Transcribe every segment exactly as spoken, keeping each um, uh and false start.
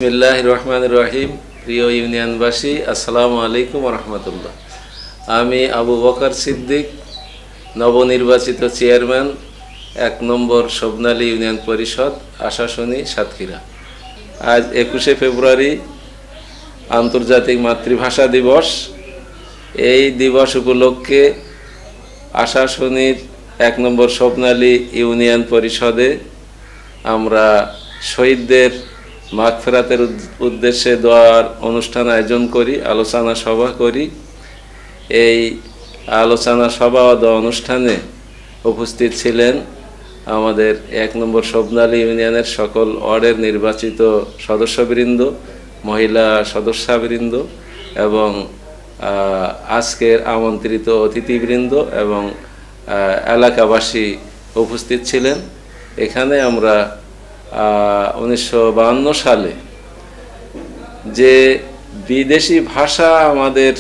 বিসমিল্লাহির রহমানির রহিম। প্রিয় ইউনিয়নবাসী, আসসালামু আলাইকুম ওয়া রাহমাতুল্লাহ। আমি আবু বকর সিদ্দিক, নবনির্বাচিত চেয়ারম্যান, এক নম্বর শোভনালী ইউনিয়ন পরিষদ, আশাশুনি, সাতক্ষীরা। আজ একুশে ফেব্রুয়ারি আন্তর্জাতিক মাতৃভাষা দিবস। এই দিবস উপলক্ষে আশাশুনির এক নম্বর শোভনালী ইউনিয়ন পরিষদে আমরা শহীদদের মাগফিরাতের উদ্দেশ্যে দোয়ার অনুষ্ঠান আয়োজন করি, আলোচনা সভা করি। এই আলোচনা সভা ও দোয়া অনুষ্ঠানে উপস্থিত ছিলেন আমাদের এক নম্বর শোভনালী ইউনিয়নের সকল ওয়ার্ডের নির্বাচিত সদস্যবৃন্দ, মহিলা সদস্যবৃন্দ এবং আজকের আমন্ত্রিত অতিথিবৃন্দ এবং এলাকাবাসী উপস্থিত ছিলেন। এখানে আমরা উনিশশো বাহান্ন সালে যে বিদেশি ভাষা আমাদের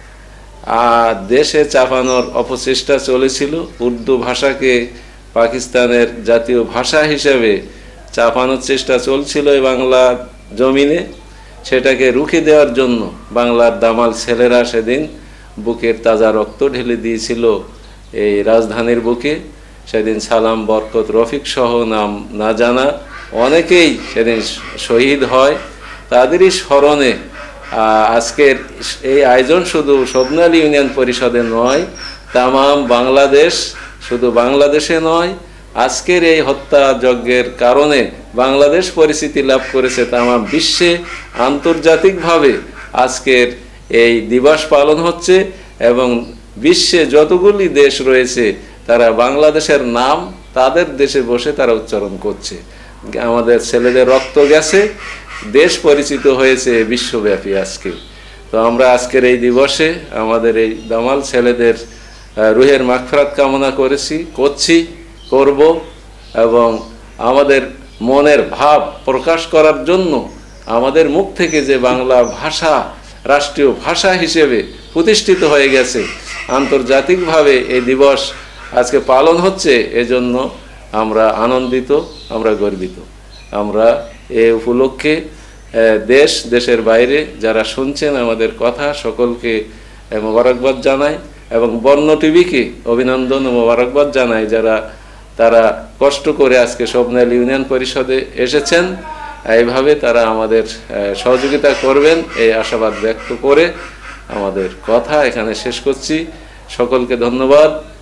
দেশে চাপানোর অপচেষ্টা চলেছিল, উর্দু ভাষাকে পাকিস্তানের জাতীয় ভাষা হিসেবে চাপানোর চেষ্টা চলছিল এই বাংলা জমিনে, সেটাকে রুখে দেওয়ার জন্য বাংলার দামাল ছেলেরা সেদিন বুকের তাজা রক্ত ঢেলে দিয়েছিল এই রাজধানীর বুকে। সেদিন সালাম, বরকত, রফিক সহ নাম না জানা অনেকেই সেদিন শহীদ হয়। তাদেরই স্মরণে আজকের এই আয়োজন শুধু শোভনালী ইউনিয়ন পরিষদে নয়, তামাম বাংলাদেশ, শুধু বাংলাদেশে নয়, আজকের এই হত্যাযজ্ঞের কারণে বাংলাদেশ পরিচিতি লাভ করেছে তামাম বিশ্বে। আন্তর্জাতিকভাবে আজকের এই দিবস পালন হচ্ছে এবং বিশ্বে যতগুলি দেশ রয়েছে তারা বাংলাদেশের নাম তাদের দেশে বসে তারা উচ্চারণ করছে। আমাদের ছেলেদের রক্ত গেছে, দেশ পরিচিত হয়েছে বিশ্বব্যাপী আজকে। তো আমরা আজকের এই দিবসে আমাদের এই দামাল ছেলেদের রুহের মাগফিরাত কামনা করেছি, করছি, করব এবং আমাদের মনের ভাব প্রকাশ করার জন্য আমাদের মুখ থেকে যে বাংলা ভাষা রাষ্ট্রীয় ভাষা হিসেবে প্রতিষ্ঠিত হয়ে গেছে, আন্তর্জাতিকভাবে এই দিবস আজকে পালন হচ্ছে, এজন্য আমরা আনন্দিত, আমরা গর্বিত। আমরা এ উপলক্ষে দেশ দেশের বাইরে যারা শুনছেন আমাদের কথা, সকলকে মোবারকবাদ জানাই এবং বর্ণ টিভিকে অভিনন্দন ও মোবারকবাদ জানাই, যারা তারা কষ্ট করে আজকে শোভনালী ইউনিয়ন পরিষদে এসেছেন। এইভাবে তারা আমাদের সহযোগিতা করবেন এই আশাবাদ ব্যক্ত করে আমাদের কথা এখানে শেষ করছি। সকলকে ধন্যবাদ।